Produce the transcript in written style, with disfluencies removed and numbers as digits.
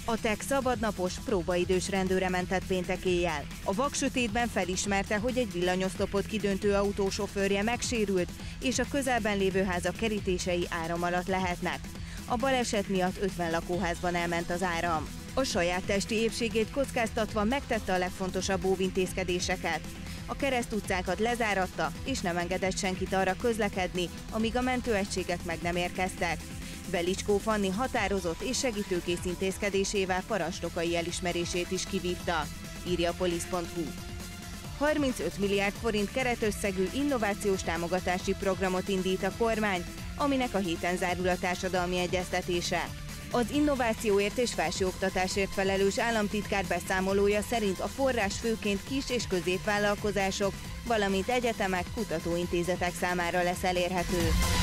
A TEK szabadnapos, próbaidős rendőre mentett péntek éjjel. A vaksötétben felismerte, hogy egy villanyoszlopot kidöntő autó sofőrje megsérült, és a közelben lévő házak kerítései áram alatt lehetnek. A baleset miatt 50 lakóházban elment az áram. A saját testi épségét kockáztatva megtette a legfontosabb óvintézkedéseket. A Kereszt utcákat lezáratta, és nem engedett senkit arra közlekedni, amíg a mentőegységek meg nem érkeztek. Velicskó Fanni határozott és segítőkész intézkedésével parancsnokai elismerését is kivívta, írja polisz.hu. 35 milliárd forint keretösszegű innovációs támogatási programot indít a kormány, aminek a héten zárul a társadalmi egyeztetése. Az innovációért és felsőoktatásért felelős államtitkár beszámolója szerint a forrás főként kis- és középvállalkozások, valamint egyetemek, kutatóintézetek számára lesz elérhető.